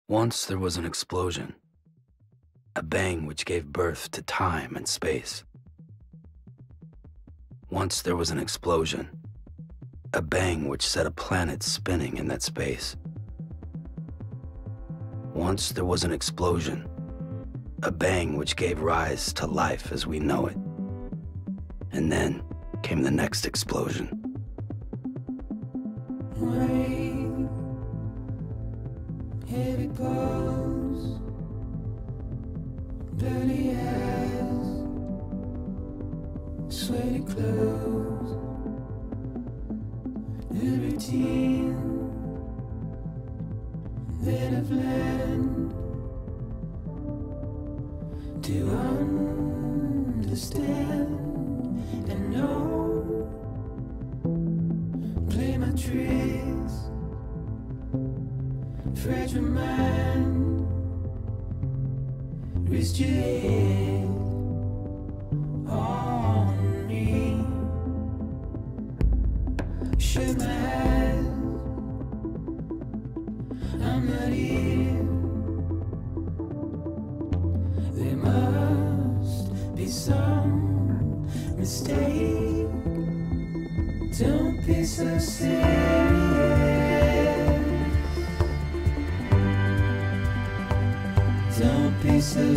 Once there was an explosion, a bang which gave birth to time and space. Once there was an explosion, a bang which set a planet spinning in that space. Once there was an explosion, a bang which gave rise to life as we know it. And then came the next explosion. Rain, heavy blows, dirty eyes, sweaty clothes, the routine that I've learned to understand and know. Play my tricks, fragile mind, risk your head on me. Shut my eyes, I'm not here. There must be some mistake. Don't be so serious. Don't be so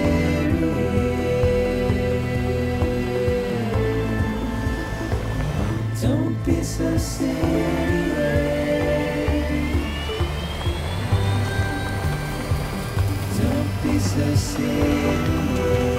serious. Don't be so serious. Don't be so serious.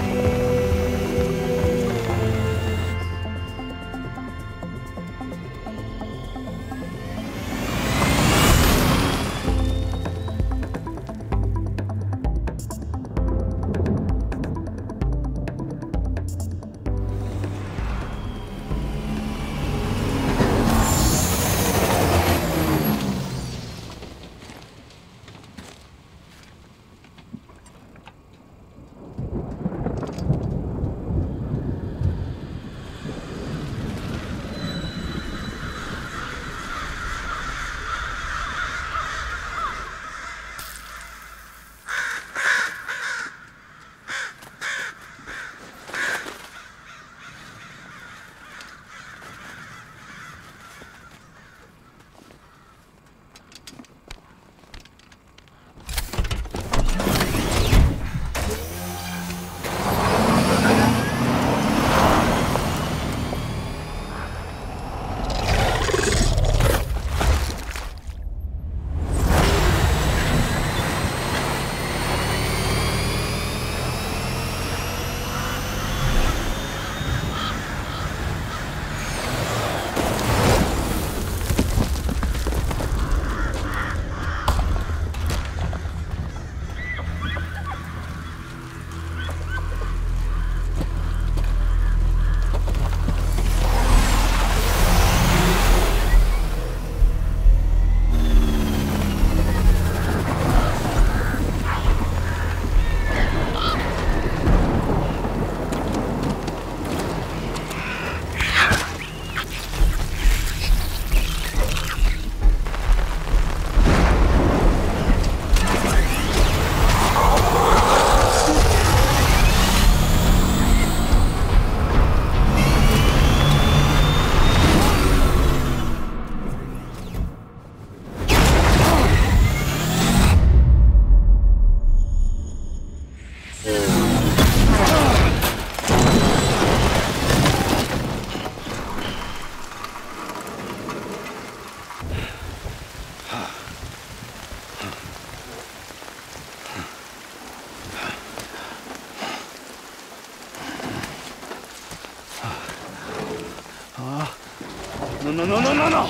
No.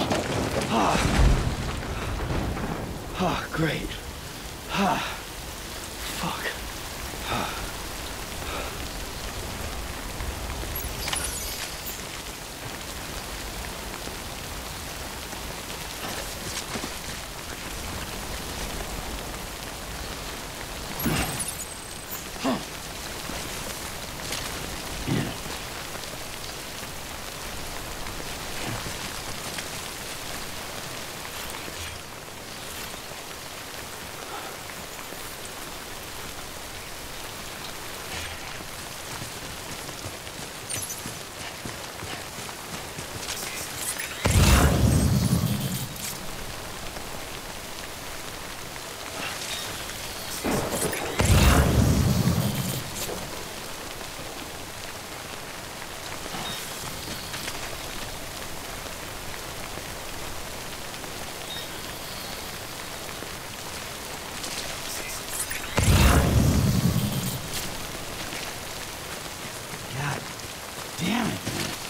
Great. Fuck. Damn it.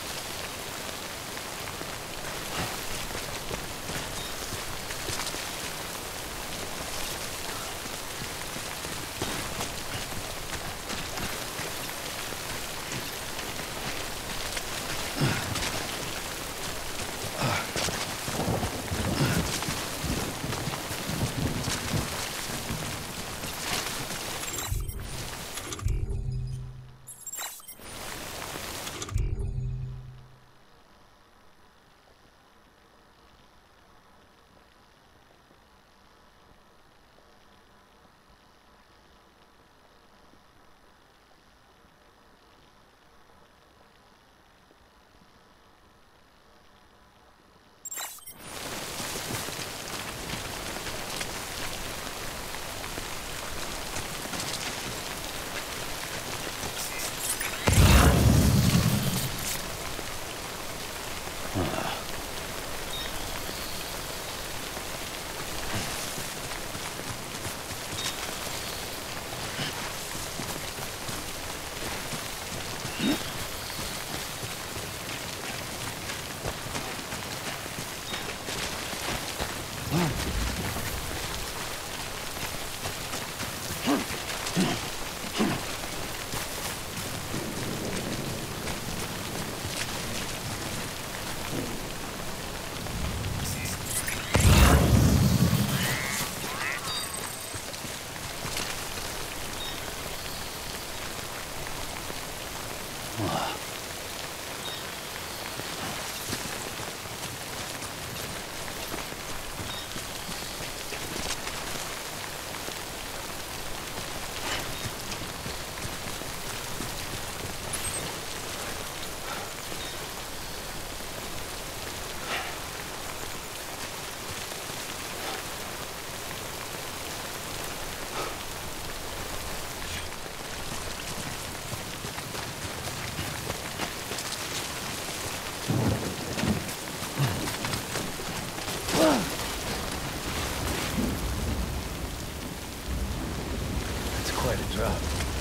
Quite a drop.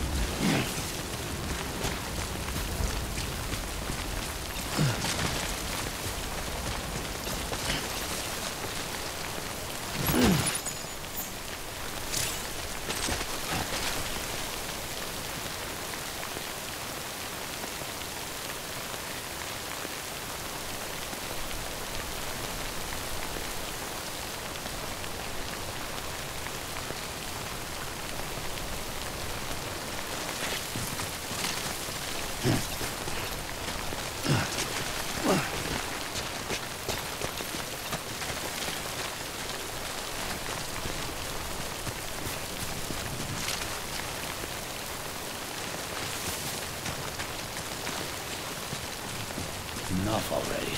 Enough already.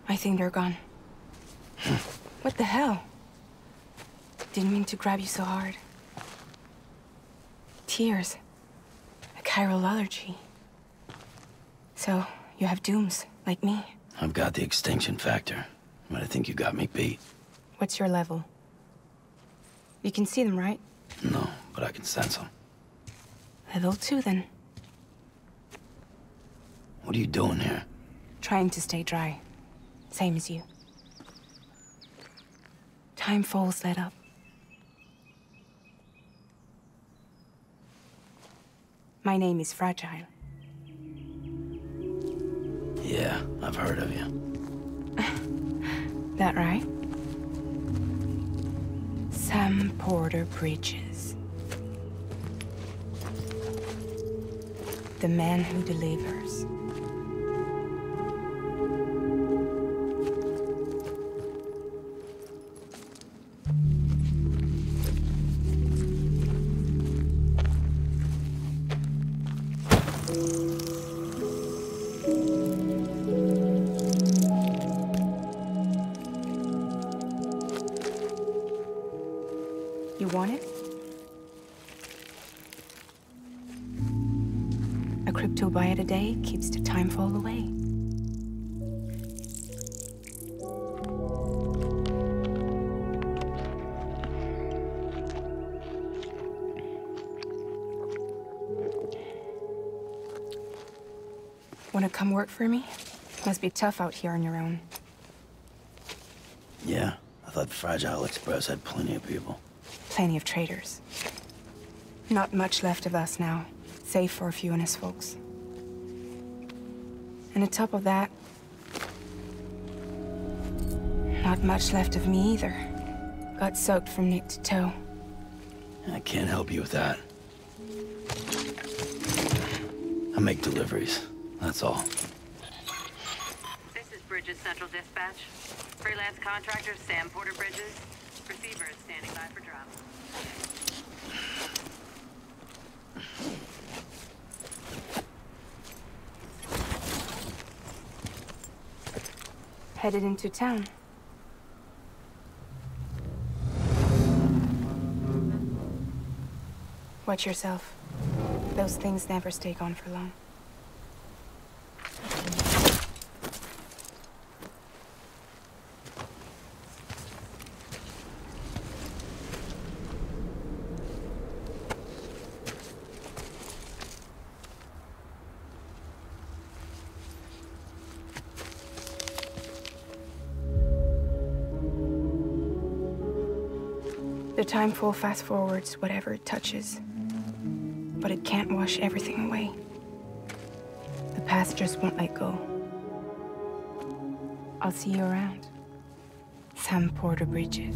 I think they're gone. What the hell? Didn't mean to grab you so hard. Tears. A chiral allergy. So, you have dooms, like me. I've got the extinction factor, but I think you got me beat. What's your level? You can see them, right? No, but I can sense them. Level 2, then. What are you doing here? Trying to stay dry. Same as you. Timefall's let up. My name is Fragile. Yeah, I've heard of you. That right? Sam Porter Bridges. The man who delivers. You want it? A crypto buy a day keeps the timefall away. Wanna come work for me? Must be tough out here on your own. Yeah, I thought Fragile Express had plenty of people. Plenty of traitors. Not much left of us now, save for a few honest folks. And on top of that, not much left of me either. Got soaked from neck to toe. I can't help you with that. I make deliveries, that's all. This is Bridges Central Dispatch. Freelance contractor Sam Porter Bridges. Receiver is standing by for drop. Headed into town. Watch yourself. Those things never stay gone for long. The timefall fast forwards whatever it touches, but it can't wash everything away. The past just won't let go. I'll see you around. Sam Porter Bridges.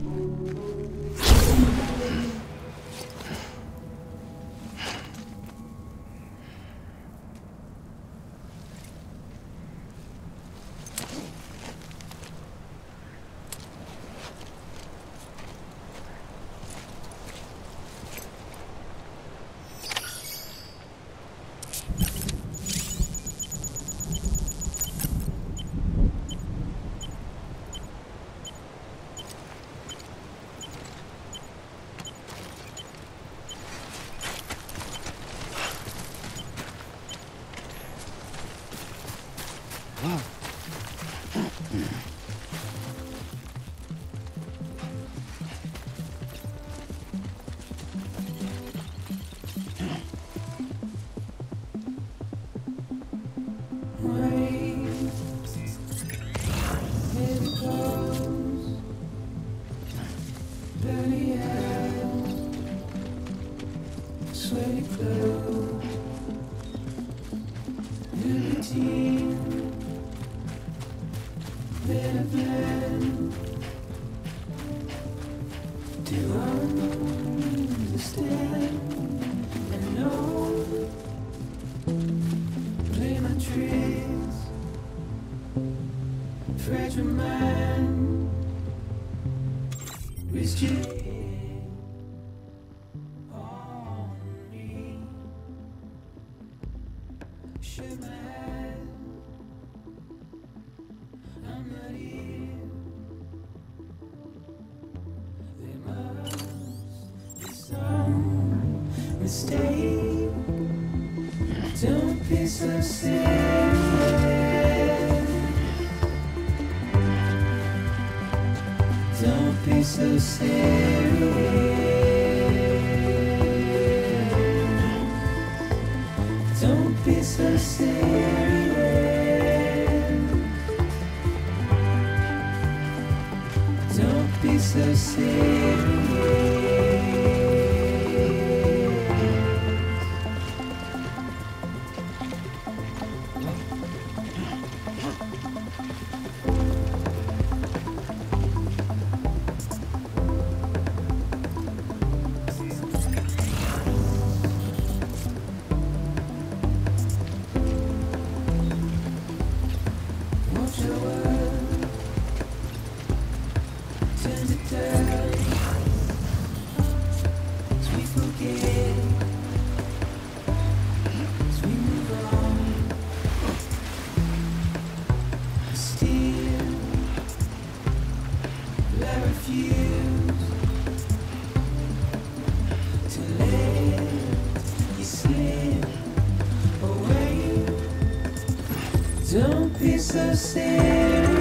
Fragile mind, restrict on me. Should my head, I'm mistake. Don't be so serious. Don't be so serious. Don't be so serious. Don't be so serious. Watch your world turn to dirt as we forget, as we move on. Still, I refuse to let you slip away. Don't be so serious.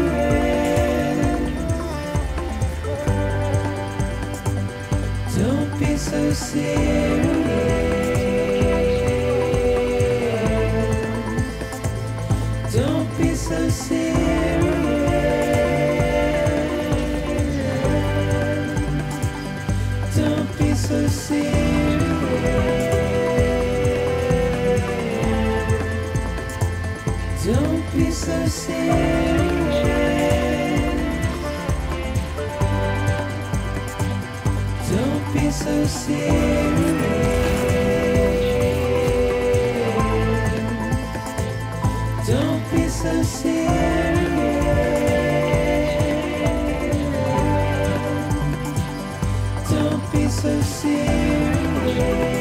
Don't be so serious. Don't be so serious. Don't be so serious. Don't be so serious. Don't be so serious. Don't be so serious. Don't be so serious.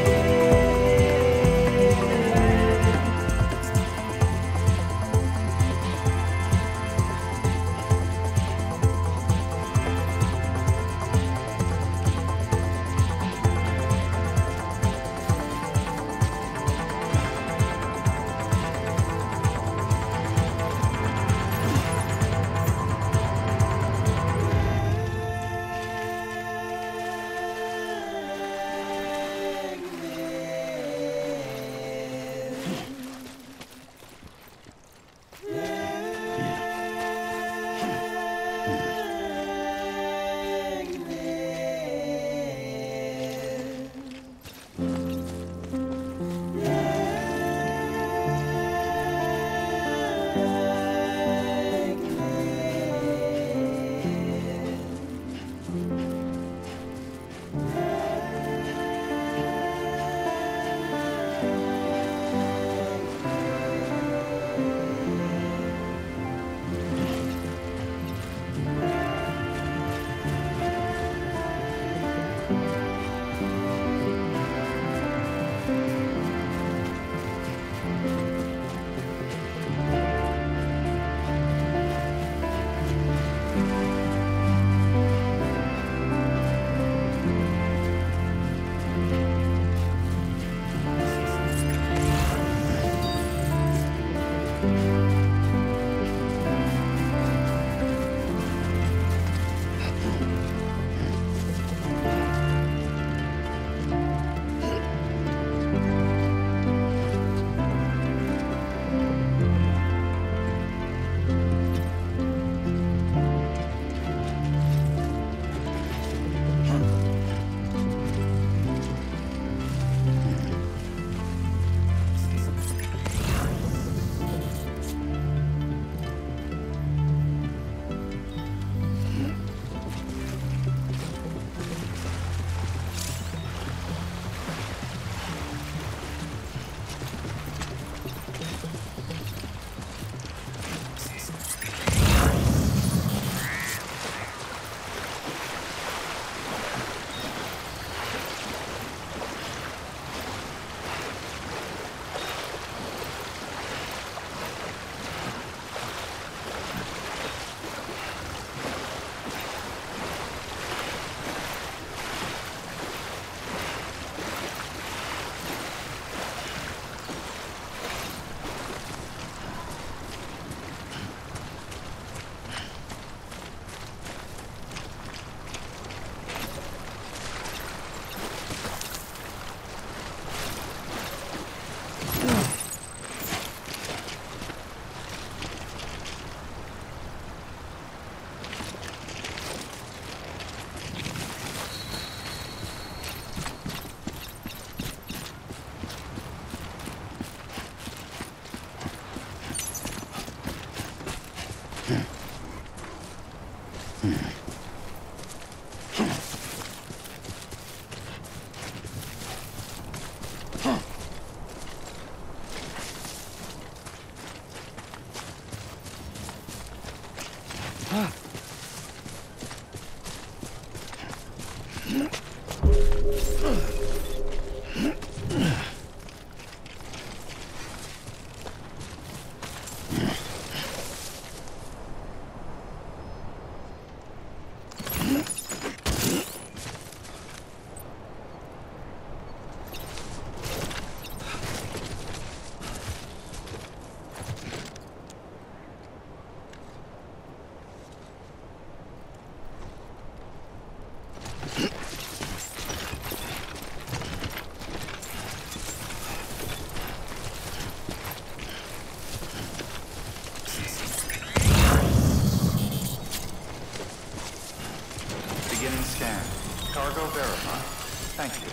Beginning scan. Cargo verified. Thank you.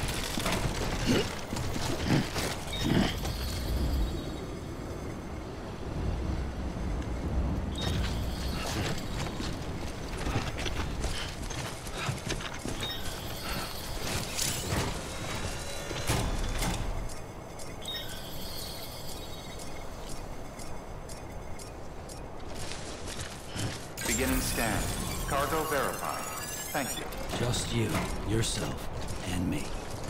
Beginning scan. Cargo verified. Thank you. Just you, yourself, and me.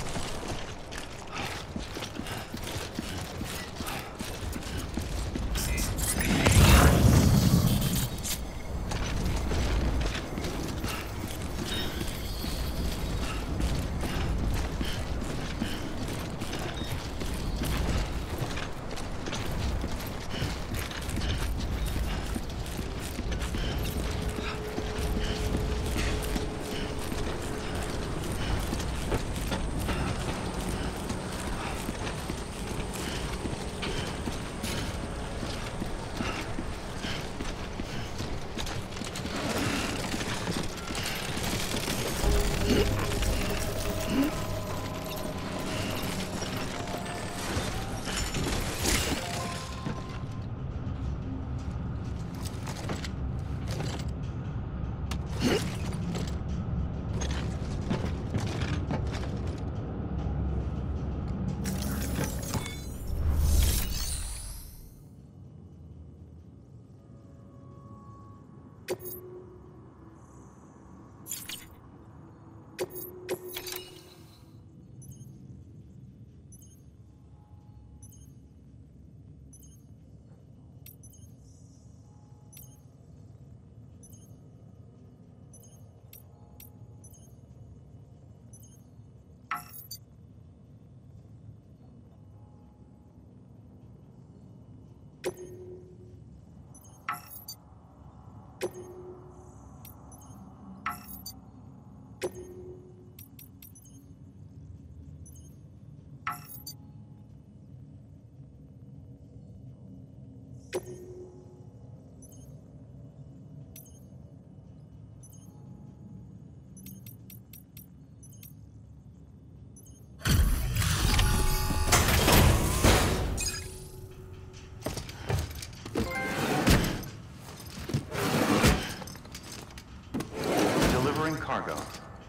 Cargo.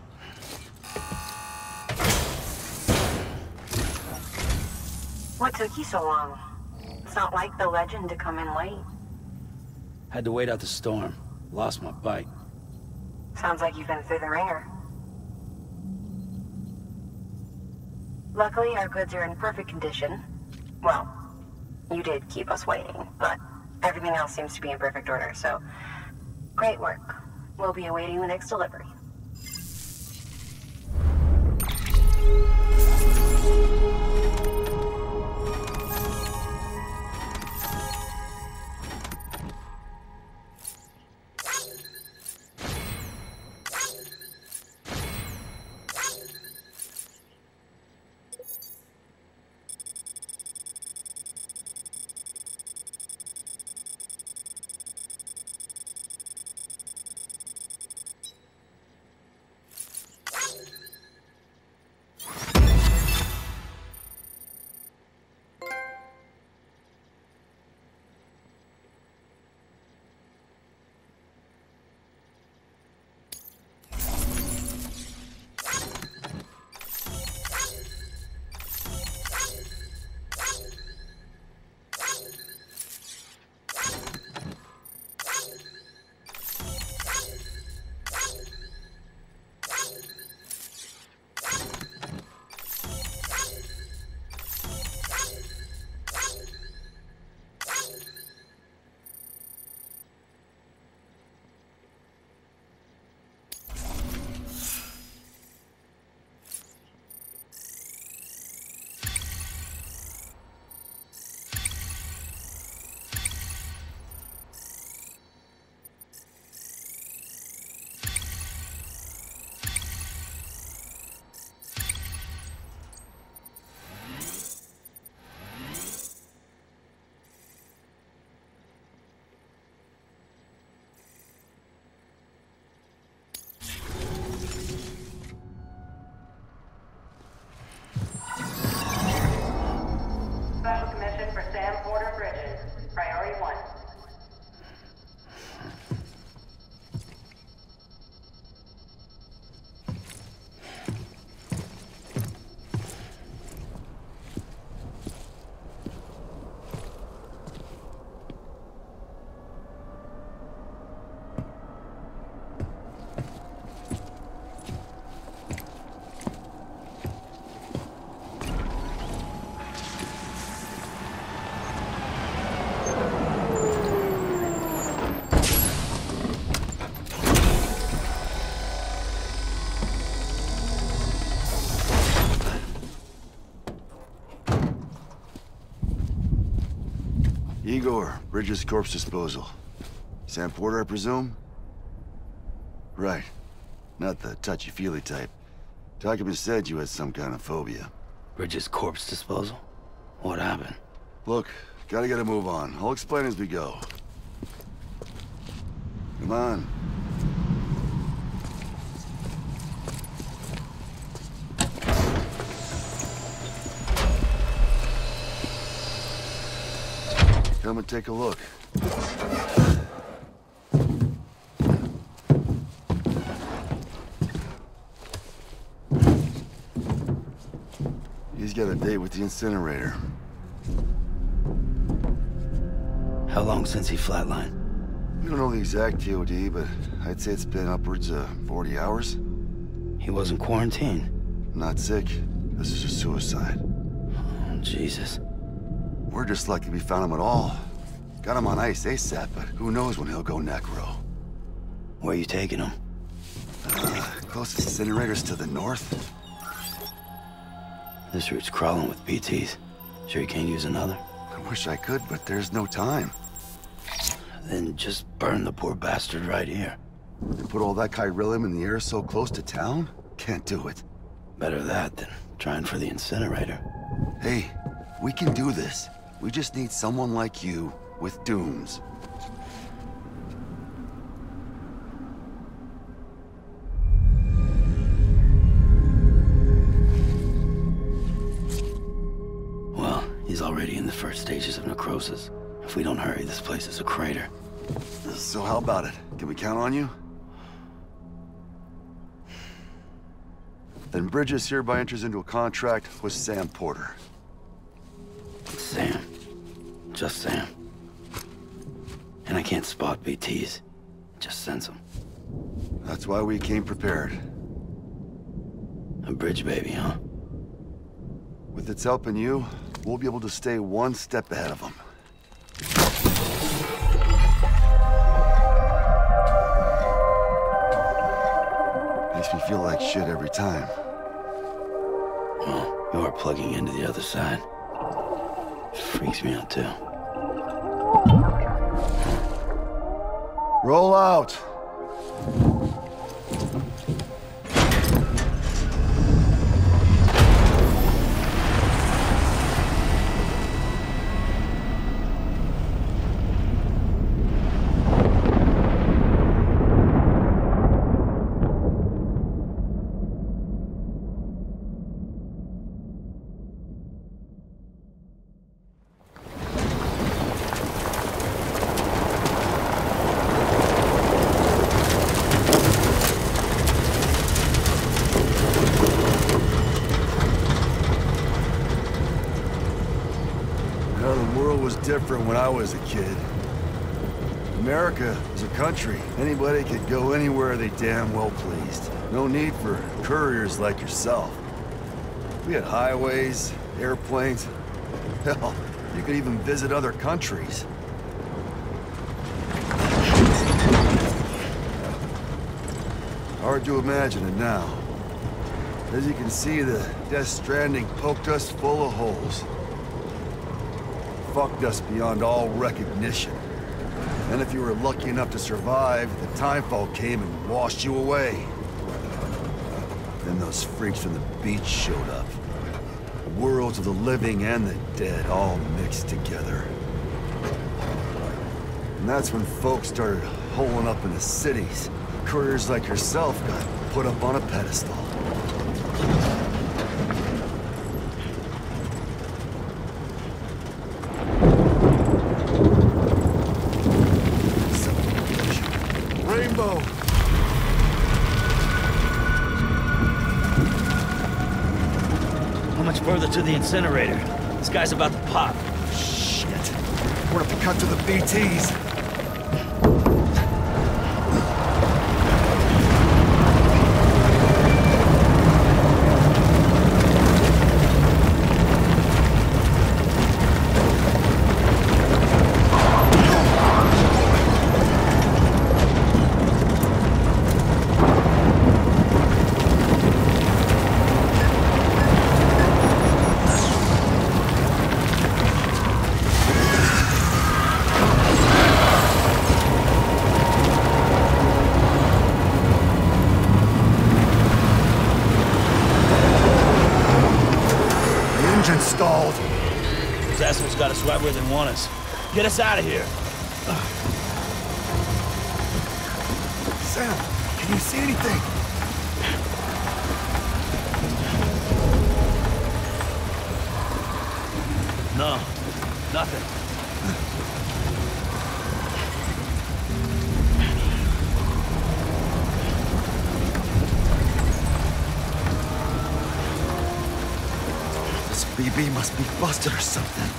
What took you so long? It's not like the legend to come in late. Had to wait out the storm. Lost my bike. Sounds like you've been through the ringer. Luckily, our goods are in perfect condition. Well, you did keep us waiting, but everything else seems to be in perfect order, so great work. We'll be awaiting the next delivery. Door, Bridges Corpse Disposal. Sam Porter, I presume? Right. Not the touchy-feely type. Documents said you had some kind of phobia. Bridges corpse disposal? What happened? Look, gotta get a move on. I'll explain as we go. Come on. Come and take a look. He's got a date with the incinerator. How long since he flatlined? We don't know the exact TOD, but I'd say it's been upwards of 40 hours. He wasn't quarantined. Not sick. This is a suicide. Oh, Jesus. We're just lucky we found him at all. Got him on ice ASAP, but who knows when he'll go necro. Where you taking him? Closest incinerator's to the north. This route's crawling with BTs. Sure you can't use another? I wish I could, but there's no time. Then just burn the poor bastard right here. And put all that chiralium in the air so close to town? Can't do it. Better that than trying for the incinerator. Hey, we can do this. We just need someone like you with dooms. Well, he's already in the first stages of necrosis. If we don't hurry, this place is a crater. So how about it? Can we count on you? Then Bridges hereby enters into a contract with Sam Porter. Sam. Just Sam. And I can't spot BTs. Just sense them. That's why we came prepared. A bridge baby, huh? With its help and you, we'll be able to stay one step ahead of them. Makes me feel like shit every time. Well, you're plugging into the other side. Freaks me out, too. Roll out! Different when I was a kid. America was a country. Anybody could go anywhere they damn well pleased. No need for couriers like yourself. We had highways, airplanes. Hell, you could even visit other countries. Hard to imagine it now. As you can see, the Death Stranding poked us full of holes. Fucked us beyond all recognition. And if you were lucky enough to survive, the Timefall came and washed you away. Then those freaks from the beach showed up. The worlds of the living and the dead all mixed together. And that's when folks started holing up in the cities. Couriers like yourself got put up on a pedestal. Rainbow! How much further to the incinerator? This guy's about to pop. Shit. We're up to cut to the BTs. right where they want us. Get us out of here. Sam, can you see anything? No, nothing. This BB must be busted or something.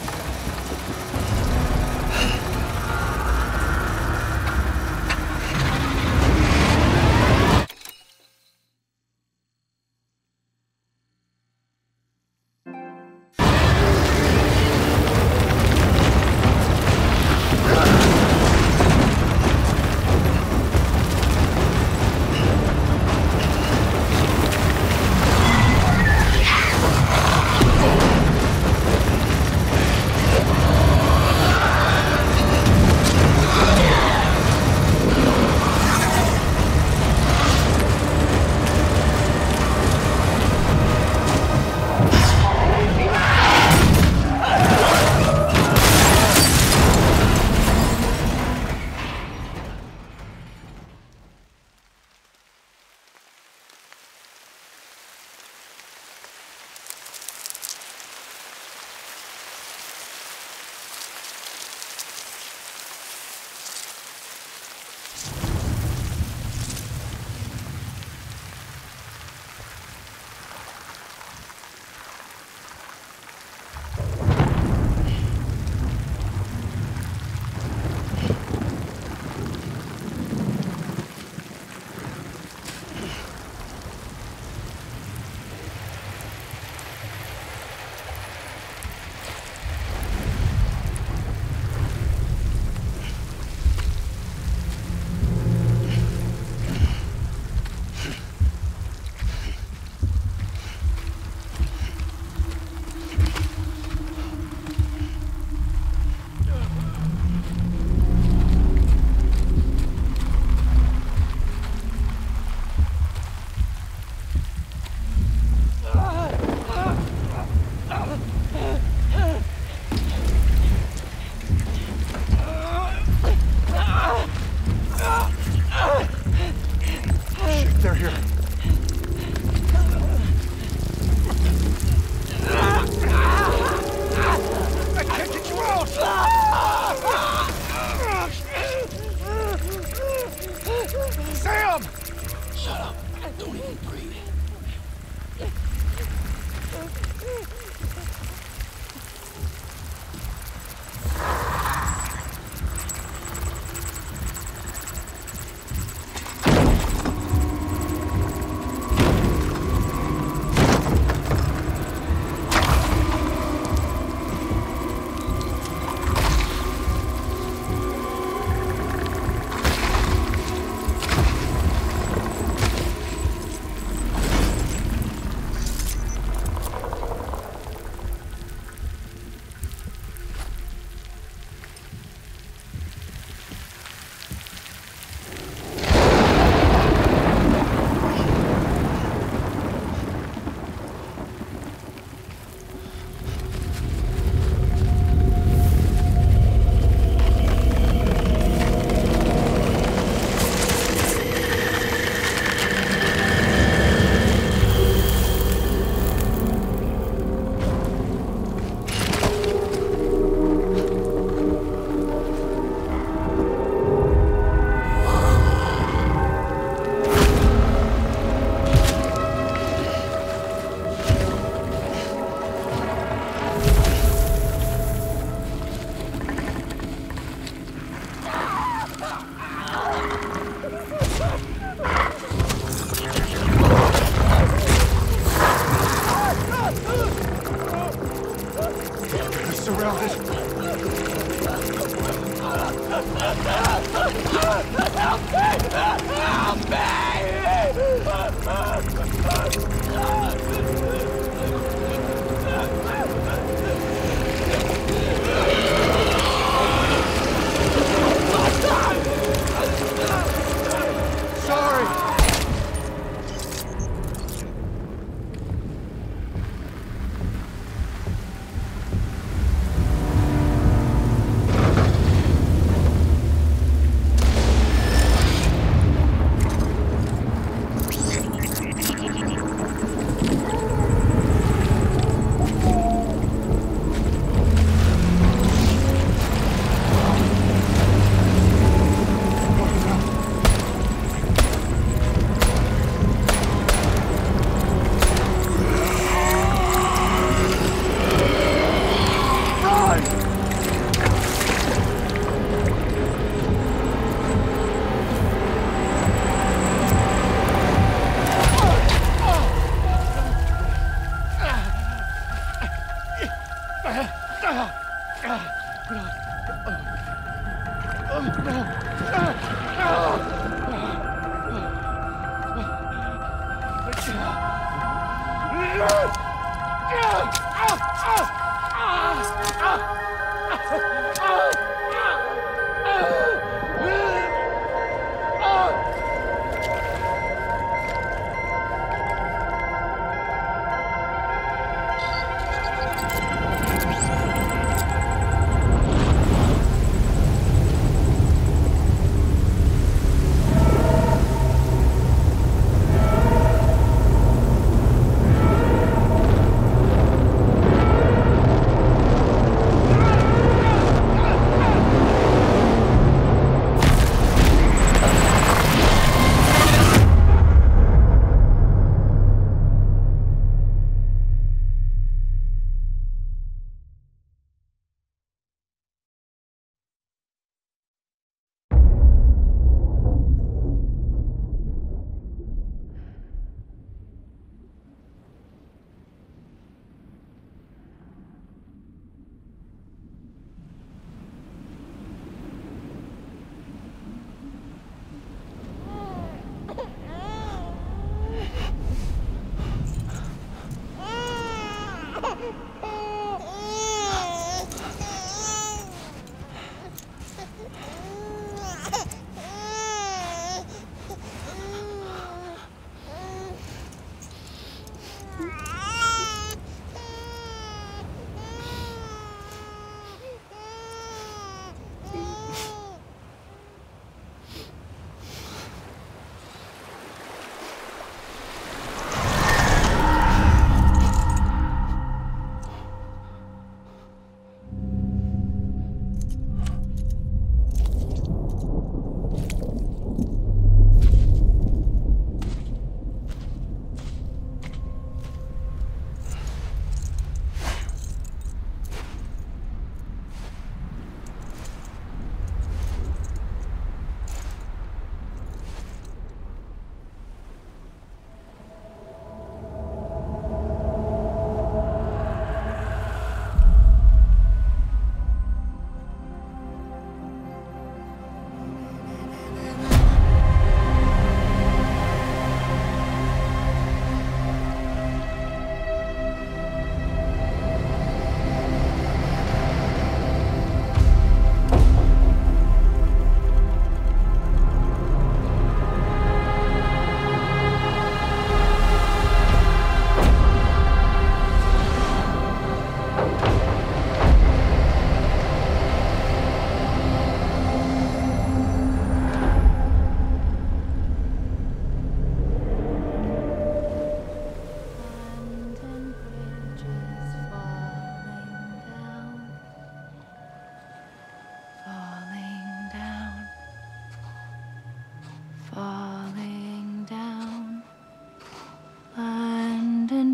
They're here. I can't get you out! Sam! Shut up. Don't even breathe.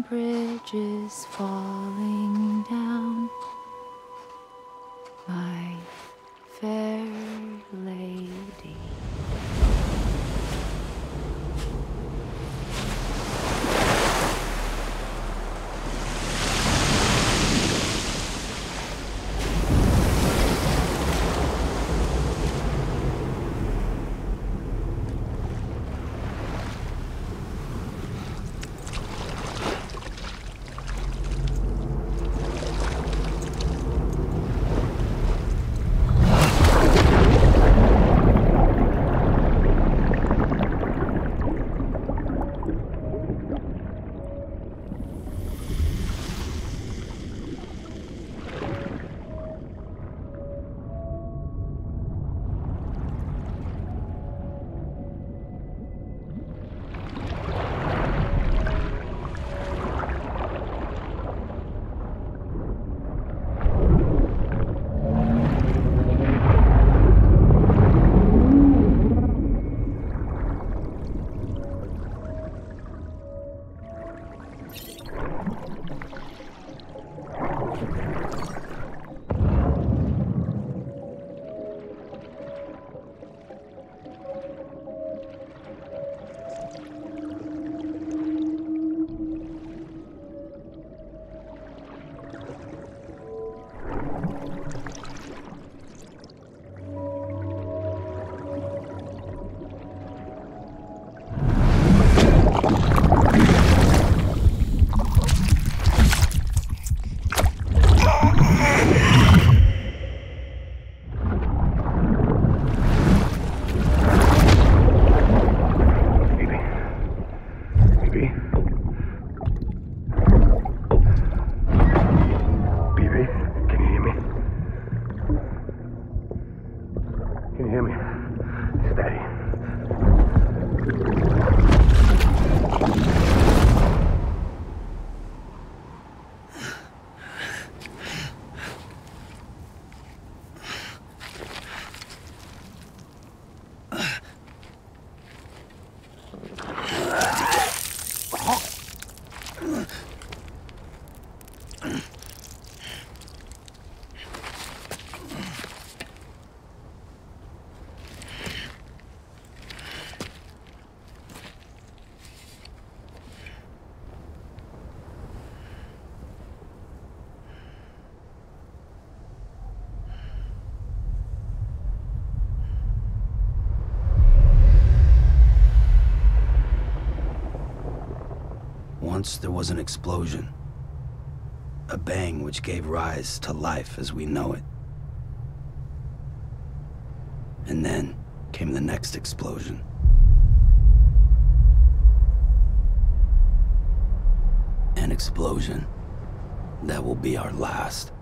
bridges falling down, my fair lady. Can you hear me? Steady. Once there was an explosion. A bang which gave rise to life as we know it. And then came the next explosion. An explosion that will be our last.